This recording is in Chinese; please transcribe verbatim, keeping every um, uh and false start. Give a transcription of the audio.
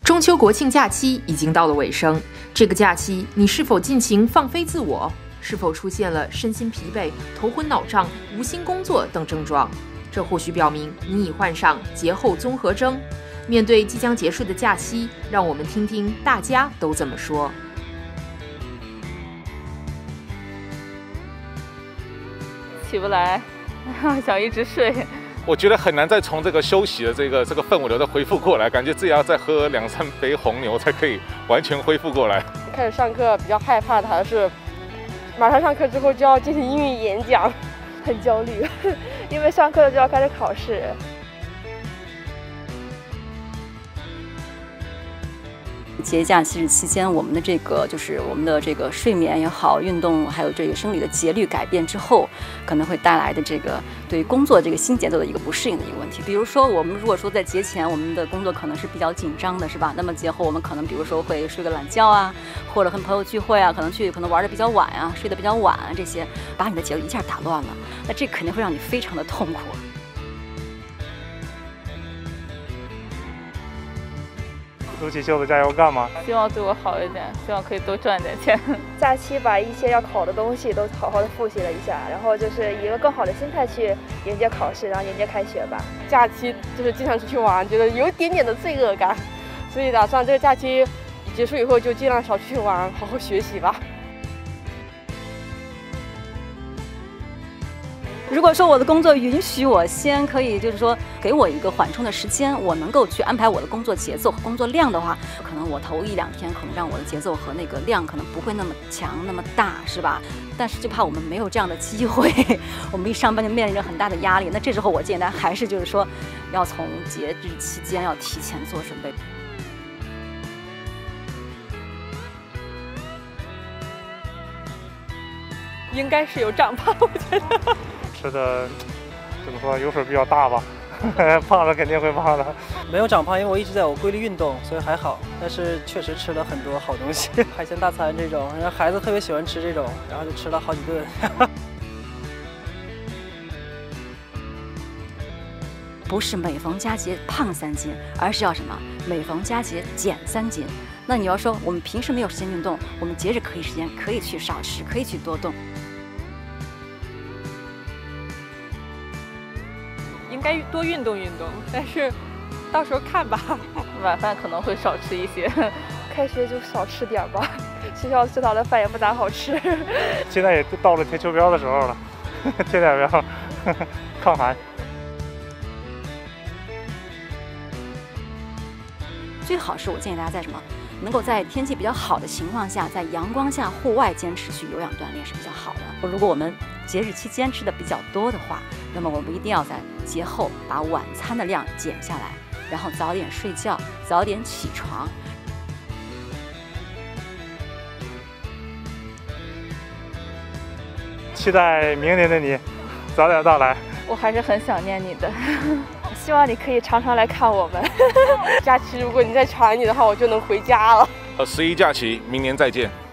中秋国庆假期已经到了尾声，这个假期你是否尽情放飞自我？是否出现了身心疲惫、头昏脑胀、无心工作等症状？这或许表明你已患上节后综合征。面对即将结束的假期，让我们听听大家都怎么说。 起不来，想一直睡。 我觉得很难再从这个休息的这个这个氛围流再恢复过来，感觉自己要再喝两三杯红牛才可以完全恢复过来。 开始上课比较害怕的还是马上上课之后就要进行英语演讲，很焦虑，因为上课了就要开始考试。 节假期期间，我们的这个就是我们的这个睡眠也好，运动还有这个生理的节律改变之后，可能会带来的这个对于工作这个新节奏的一个不适应的一个问题。比如说，我们如果说在节前我们的工作可能是比较紧张的，是吧？那么节后我们可能比如说会睡个懒觉啊，或者和朋友聚会啊，可能去可能玩的比较晚啊，睡得比较晚啊，这些把你的节奏一下打乱了，那这肯定会让你非常的痛苦。 撸起袖子加油干嘛？ 希望对我好一点，希望可以多赚点钱。 假期把一些要考的东西都好好的复习了一下，然后就是以一个更好的心态去迎接考试，然后迎接开学吧。假期就是经常出去玩，觉得有一点点的罪恶感，所以打算这个假期结束以后就尽量少出去玩，好好学习吧。 如果说我的工作允许我先可以，就是说给我一个缓冲的时间，我能够去安排我的工作节奏和工作量的话，可能我头一两天可能让我的节奏和那个量可能不会那么强那么大，是吧？但是就怕我们没有这样的机会，我们一上班就面临着很大的压力。那这时候我建议大家还是就是说，要从节日期间要提前做准备。 应该是有长胖，我觉得。 吃的怎么说，油水比较大吧，胖了肯定会胖的。 没有长胖，因为我一直在有规律运动，所以还好。但是确实吃了很多好东西，海鲜大餐这种，然后孩子特别喜欢吃这种，然后就吃了好几顿。 不是每逢佳节胖三斤，而是要什么？每逢佳节减三斤。那你要说我们平时没有时间运动，我们节日可以时间可以去少吃，可以去多动。 应该多运动运动，但是到时候看吧。 晚饭可能会少吃一些， 开学就少吃点吧。学校食堂的饭也不咋好吃。 现在也到了贴秋膘的时候了，贴点膘，抗寒。 最好是我建议大家在什么，能够在天气比较好的情况下，在阳光下户外坚持去有氧锻炼是比较好的。如果我们节日期间吃的比较多的话，那么我们一定要在节后把晚餐的量减下来，然后早点睡觉，早点起床。 期待明年的你早点到来。 我还是很想念你的。 希望你可以常常来看我们。假期如果你再传你的话，我就能回家了。 呃，十一假期，明年再见。